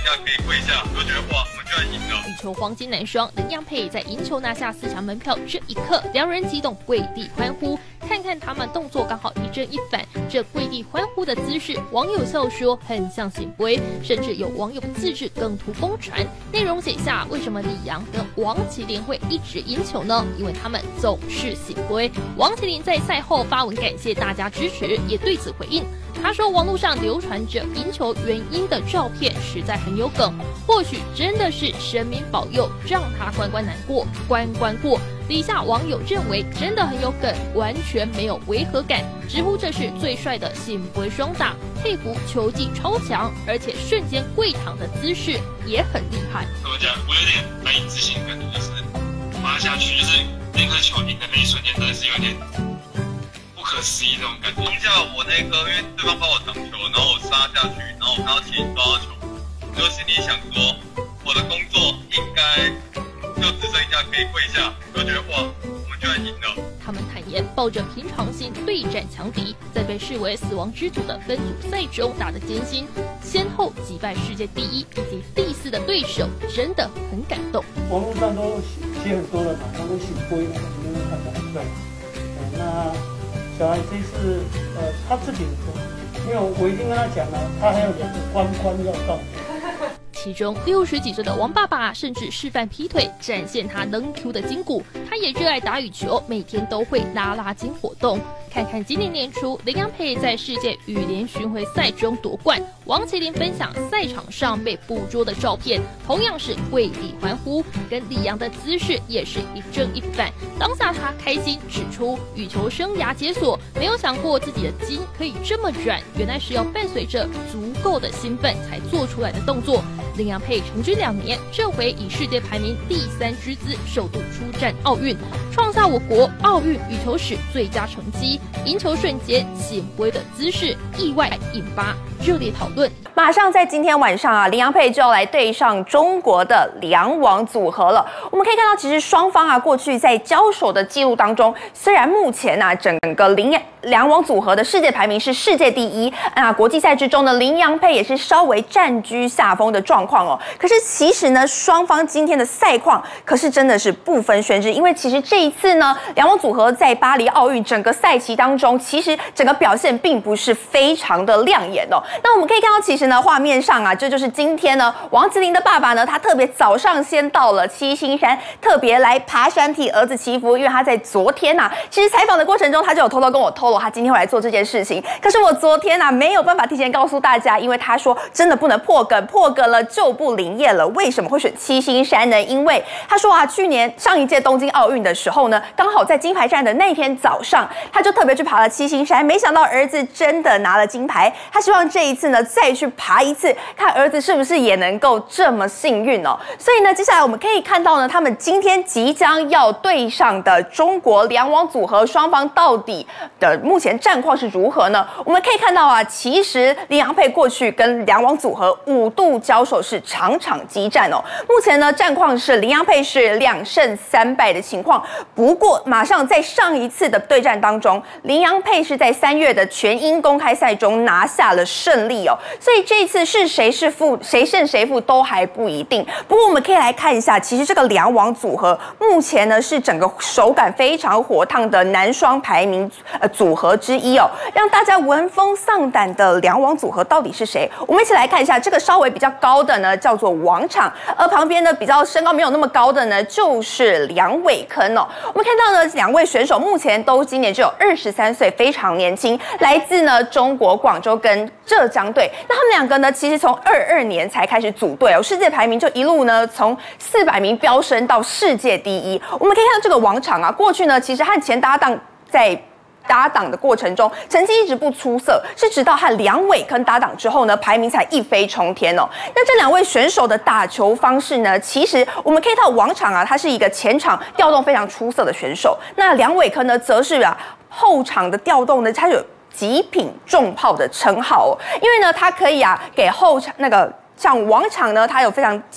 下可以跪下，我就觉得哇，我们居然赢了。 羽球黄金男双林洋配在赢球拿下4强门票这一刻，两人激动跪地欢呼。看看他们动作刚好一正一反，这跪地欢呼的姿势，网友笑说很像醒杯，甚至有网友自制梗图疯传，内容写下为什么李洋跟王麒麟会一直赢球呢？因为他们总是醒杯。王麒麟在赛后发文感谢大家支持，也对此回应。他说，网络上流传着赢球原因的照片实在很有梗，或许真的是神明保佑，让他关关难过关关过。底下网友认为真的很有梗，完全没有违和感，直呼这是最帅的醒杯双打，佩服球技超强，而且瞬间跪躺的姿势也很厉害。 怎么讲？我有点难以置信的感觉，就是罚下去，就是那颗球赢的那一瞬间，真的是有点不可思议那种感觉。当下我那颗，因为对方帮我挡球，然后我杀下去，然后我看到麒麟抓到球，我就心里想说，我的工作应该就只剩下可以跪下，我就觉得哇，我们居然赢了。 他们坦言，抱着平常心对战强敌，在被视为死亡之组的分组赛中打得艰辛，先后击败世界第1以及第4的对手，真的很感动。 网络上都写很多了嘛，那都醒杯嘛，因为看起来很帅。那小孩这次他自己因为我已经跟他讲了，他还有2个关要到。 其中60几岁的王爸爸甚至示范劈腿，展现他能 Q 的筋骨。他也热爱打羽球，每天都会拉筋活动。看看今年年初林洋配在世界羽联巡回赛中夺冠，王麒麟分享赛场上被捕捉的照片，同样是跪地欢呼，跟李洋的姿势也是一正一反。当下他开心指出，羽球生涯解锁，没有想过自己的筋可以这么软，原来是要伴随着足够的兴奋才做出来的动作。林洋配成军2年，这回以世界排名第3之姿首度出战奥运，创下我国奥运羽球史最佳成绩。赢球瞬间醒杯的姿势，意外引发热烈讨论。 马上在今天晚上啊，林洋配就要来对上中国的两网组合了。我们可以看到，其实双方啊，过去在交手的记录当中，虽然目前啊，整个两网组合的世界排名是世界第1，国际赛之中呢，林洋配也是稍微占居下风的状况哦。可是其实呢，双方今天的赛况可是真的是不分轩轾，因为其实这一次呢，两网组合在巴黎奥运整个赛期当中，其实整个表现并不是非常的亮眼哦。那我们可以看到，其实呢，画面上啊，这就是今天呢，王麒麟的爸爸呢，他特别早上先到了七星山，特别来爬山替儿子祈福，因为他在昨天啊，其实采访的过程中，他就有偷偷跟我透露，他今天会来做这件事情。可是我昨天啊，没有办法提前告诉大家，因为他说真的不能破梗，破梗了就不灵验了。为什么会选七星山呢？因为他说啊，去年上一届东京奥运的时候呢，刚好在金牌战的那天早上，他就特别去爬了七星山，没想到儿子真的拿了金牌。他希望这一次呢，再去爬一次，看儿子是不是也能够这么幸运哦。所以呢，接下来我们可以看到呢，他们今天即将要对上的中国两网组合，双方到底的目前战况是如何呢？我们可以看到啊，其实林洋配过去跟两网组合5度交手是场场激战哦。目前呢，战况是林洋配是2胜3败的情况。不过，马上在上一次的对战当中，林洋配是在3月的全英公开赛中拿下了胜利哦。所以这一次是谁是负，谁胜谁负都还不一定。不过我们可以来看一下，其实这个两网组合目前呢是整个手感非常火烫的男双排名组合之一哦。让大家闻风丧胆的两网组合到底是谁？我们一起来看一下，这个稍微比较高的呢叫做王昶，而旁边呢比较身高没有那么高的呢就是梁伟铿哦。我们看到呢2位选手目前都今年只有23岁，非常年轻，来自呢中国广州跟浙江队。那他们2个呢其实从22年才开始组队哦，世界排名就一路呢从400名飙升到世界第1。我们可以看到这个王昶啊，过去呢其实和前搭档在搭档的过程中，成绩一直不出色，是直到和梁伟铿搭档之后呢，排名才一飞冲天哦。那这2位选手的打球方式呢，其实我们可以看到王昶啊，他是一个前场调动非常出色的选手，那梁伟铿呢，则是后场的调动呢，他有极品重炮的称号哦，因为呢，他可以给后场像王昶呢，他有非常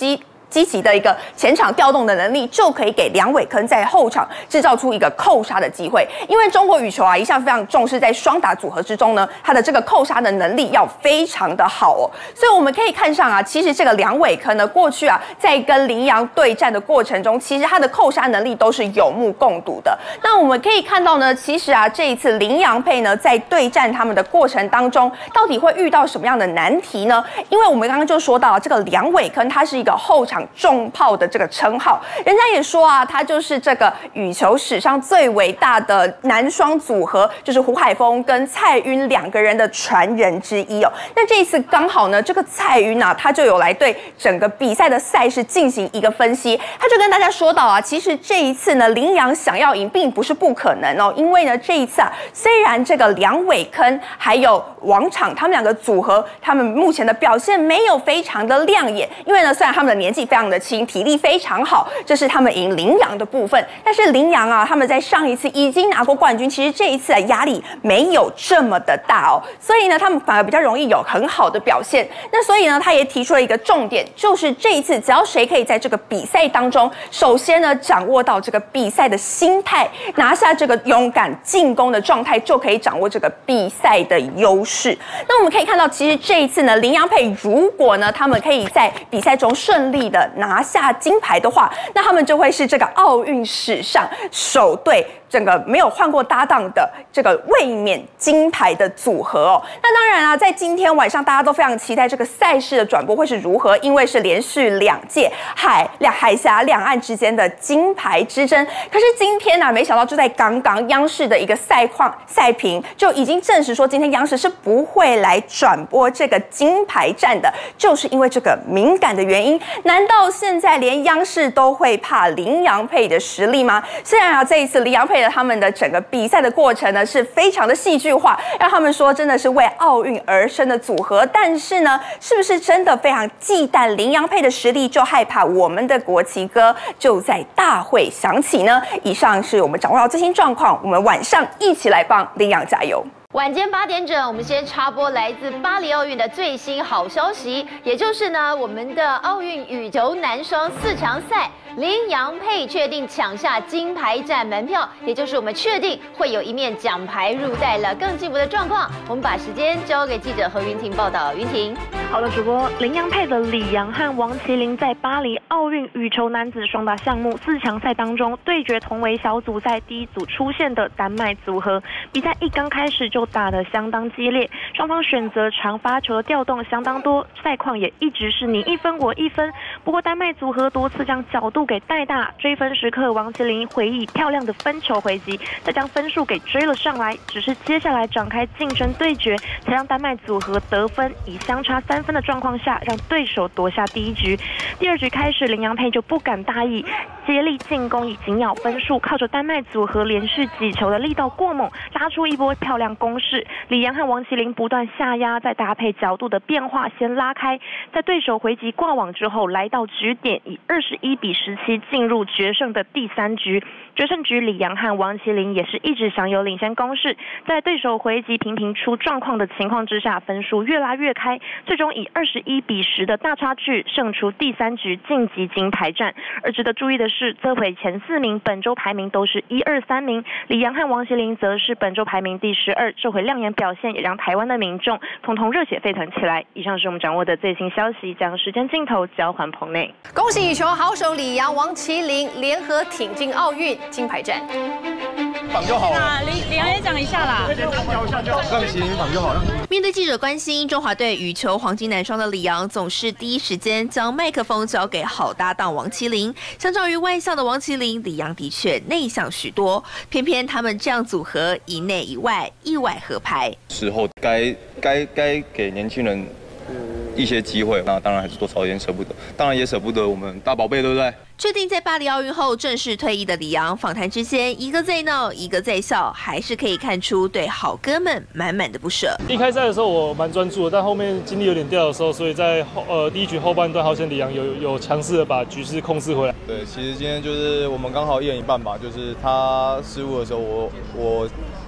积极的一个前场调动的能力，就可以给梁伟铿在后场制造出一个扣杀的机会。因为中国羽球啊，一向非常重视在双打组合之中呢，他的这个扣杀的能力要非常的好哦。所以我们可以看上啊，其实这个梁伟铿呢，过去啊在跟林洋对战的过程中，其实他的扣杀能力都是有目共睹的。那我们可以看到呢，其实啊这一次林洋配呢在对战他们的过程当中，到底会遇到什么样的难题呢？因为我们刚刚就说到这个梁伟铿，他是一个后场重炮的这个称号，人家也说啊，他就是这个羽球史上最伟大的男双组合，就是胡海峰跟蔡赟2个人的传人之一哦。那这一次刚好呢，这个蔡赟啊，他就有来对整个比赛的赛事进行一个分析，他就跟大家说到啊，其实这一次呢，林洋想要赢并不是不可能哦，因为呢这一次啊，虽然这个梁伟铿还有王昶他们2个组合，他们目前的表现没有非常的亮眼，因为呢虽然他们的年纪非常的轻，体力非常好，这是他们赢林洋的部分，但是林洋啊，他们在上一次已经拿过冠军，其实这一次啊压力没有这么的大哦，所以呢他们反而比较容易有很好的表现。那所以呢他也提出了一个重点，就是这一次只要谁可以在这个比赛当中，首先呢掌握到这个比赛的心态，拿下这个勇敢进攻的状态，就可以掌握这个比赛的优势。那我们可以看到，其实这一次呢，林洋配如果呢他们可以在比赛中顺利的拿下金牌的话，那他们就会是这个奥运史上首对整个没有换过搭档的这个卫冕金牌的组合哦。那当然啊，在今天晚上大家都非常期待这个赛事的转播会是如何，因为是连续2届海峡两岸之间的金牌之争。可是今天啊，没想到就在刚刚央视的一个赛评就已经证实说，今天央视是不会来转播这个金牌战的，就是因为这个敏感的原因。难道现在连央视都会怕林洋配的实力吗？虽然啊，这一次林洋配他们的整个比赛的过程呢是非常的戏剧化，让他们说真的是为奥运而生的组合，但是呢，是不是真的非常忌惮林洋配的实力，就害怕我们的国旗歌就在大会响起呢？以上是我们掌握到最新状况，我们晚上一起来帮林洋加油。 晚间8点整，我们先插播来自巴黎奥运的最新好消息，也就是呢，我们的奥运羽球男双4强赛，林洋配确定抢下金牌战门票，也就是我们确定会有一面奖牌入袋了。更进一步的状况，我们把时间交给记者何云婷报道。云婷， 好的，主播，林洋配的李洋和王麒麟在巴黎奥运羽球男子双打项目4强赛当中对决同为小组赛第一组出现的丹麦组合，比赛一刚开始就打得相当激烈，双方选择长发球的调动相当多，赛况也一直是你1分我1分。不过丹麦组合多次将角度给带大，追分时刻王麒麟回以漂亮的分球回击，再将分数给追了上来。只是接下来展开近身对决，才让丹麦组合得分，以相差3分的状况下，让对手夺下第1局。第2局开始，林洋配就不敢大意，接力进攻以紧咬分数，靠着丹麦组合连续几球的力道过猛，拉出一波漂亮攻势。李洋和王麒麟不断下压，再搭配角度的变化，先拉开，在对手回击挂网之后，来到局点，以21比17进入决胜的第3局。决胜局，李洋和王麒麟也是一直享有领先攻势，在对手回击频频出状况的情况之下，分数越拉越开，最终以21比10的大差距胜出第3局，晋级金牌战。而值得注意的是，这回前4名本周排名都是1、2、3名，李洋和王麒麟则是本周排名第12，这回亮眼表现也让台湾的民众统统热血沸腾起来。以上是我们掌握的最新消息，将时间镜头交还棚内。 恭喜羽球好手李洋、王麒麟联合挺进奥运金牌战。 绑就好了。 李洋也讲一下啦， 让麒麟绑就好了。 面对记者关心，中华队羽球黄金男双的李洋总是第一时间将麦克风交给好搭档王麒麟。相较于外向的王麒麟，李洋的确内向许多。偏偏他们这样组合，一内一外，意外合拍。 时候该给年轻人一些机会，那当然还是多少有点舍不得，当然也舍不得我们大宝贝，对不对？ 确定在巴黎奥运后正式退役的李洋，访谈之间一个在闹，一个在笑，还是可以看出对好哥们满满的不舍。 一开赛的时候我蛮专注的，但后面精力有点掉的时候，所以在第1局后半段，好像李洋有强势的把局势控制回来。 对，其实今天就是我们刚好1人1半吧，就是他失误的时候，我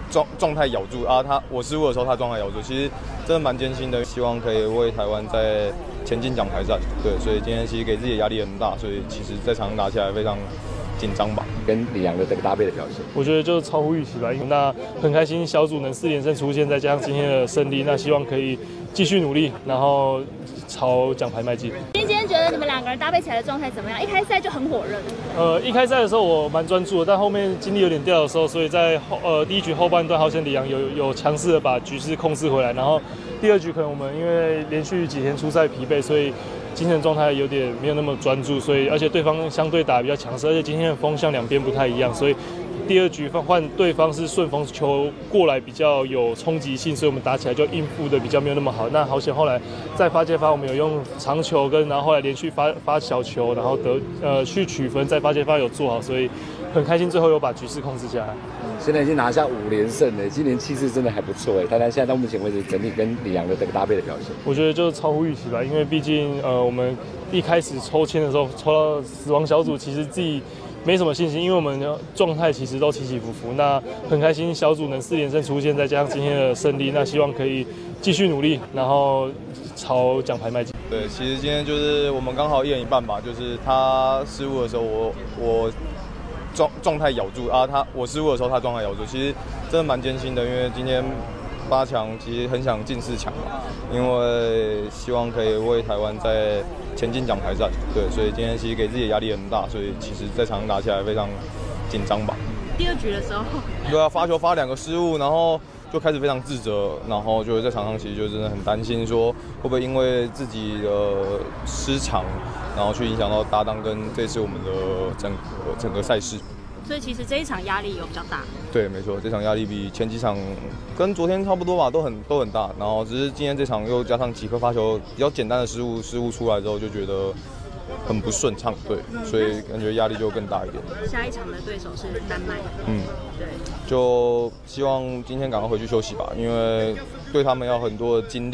状态咬住啊，我失误的时候他状态咬住，其实真的蛮艰辛的。希望可以为台湾在前进奖牌战，对，所以今天其实给自己的压力很大，所以其实在场上打起来非常紧张吧。 跟李洋的这个搭配的表现， 我觉得就超乎预期吧。那很开心小组能4连胜出现，再加上今天的胜利，那希望可以继续努力，然后朝奖牌迈进。 今天觉得你们2个人搭配起来的状态怎么样？一开赛就很火热。 一开赛的时候我蛮专注的，但后面精力有点掉的时候，所以在第一局后半段，好险李洋有强势的把局势控制回来，然后第2局可能我们因为连续几天出赛疲惫，所以精神状态有点没有那么专注，所以而且对方相对打得比较强势，而且今天的风向两边不太一样，所以第2局换对方是顺风球过来比较有冲击性，所以我们打起来就应付的比较没有那么好。那好险后来在发接发我们有用长球然后后来连续发小球，然后去取分，在发接发有做好，所以很开心最后有把局势控制下来。 现在已经拿下5连胜了，今年气势真的还不错哎。台南现在到目前为止整体跟李洋的这个搭配的表现， 我觉得就超乎预期吧，因为毕竟我们一开始抽签的时候抽到死亡小组，其实自己没什么信心，因为我们的状态其实都起起伏伏。那很开心小组能4连胜出现，再加上今天的胜利，那希望可以继续努力，然后朝奖牌迈进。 对，其实今天就是我们刚好1人1半吧，就是他失误的时候我状态咬住啊，我失误的时候他状态咬住，其实真的蛮艰辛的，因为今天8强其实很想进4强嘛，因为希望可以为台湾在前进奖牌战，对，所以今天其实给自己的压力很大，所以其实在场上打起来非常紧张吧。 第2局的时候， 对啊，发球发2个失误，然后就开始非常自责，然后就在场上其实就真的很担心说会不会因为自己的失常，然后去影响到搭档跟这次我们的整个赛事。 所以其实这一场压力有比较大。 对，没错，这场压力比前几场跟昨天差不多吧，都很大。然后只是今天这场又加上几颗发球比较简单的失误出来之后，就觉得很不顺畅，对，所以感觉压力就更大一点。 下一场的对手是丹麦。对， 就希望今天赶快回去休息吧，因为对他们要很多的精力。